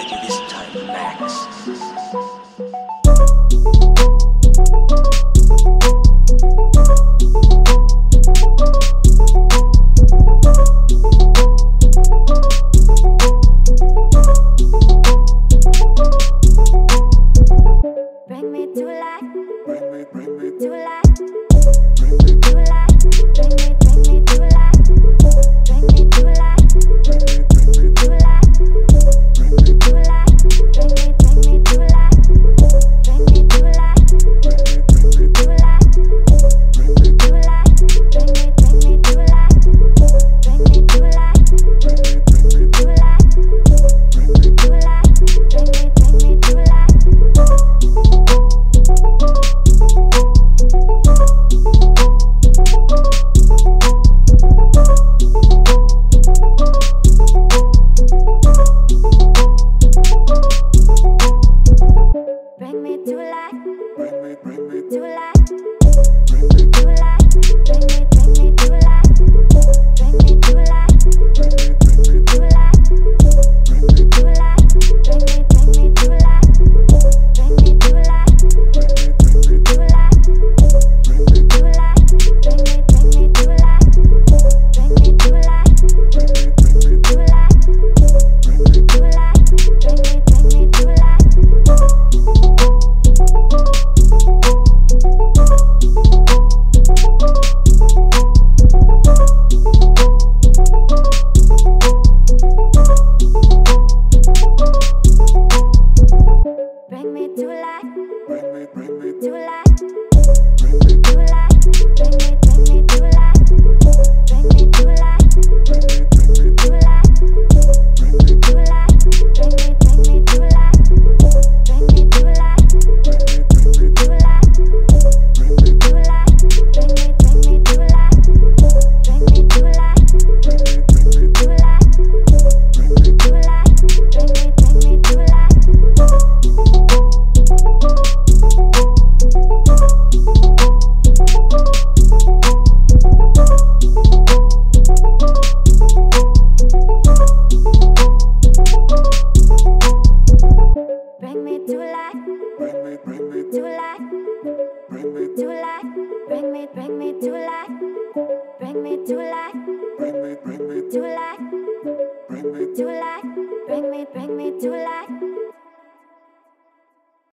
This time, Max. Bring me to life. Bring me To life. bring me To life. Bring me to life. Bring me to life. bring me To life. bring me To life. Bring me to life. Bring me to life. bring me To life. bring me To life. Bring me to life. Bring me to life. bring me To life. bring me To life. Bring me to life. Bring me to life. bring me To life. bring me To life. Bring me to life. Bring me to life. bring me To life. bring me To life. Bring me to life. Bring me to life. bring me To life. bring me To life. Bring me to life. Bring me to life. bring me To life. bring me To life. Bring me to life. Bring me to life. bring me To life. bring me To life. Bring me to life. Bring me to life. bring me To life. bring me To life. Bring me to life. Bring me to life. bring me To life. bring me To life. Bring me to life. Bring me to life. bring me To life. bring me To life. Bring me to life. Bring me to life. bring me To life. bring me To life. Bring me to life. Bring me to life. bring me To life. bring me To life. Bring me to life.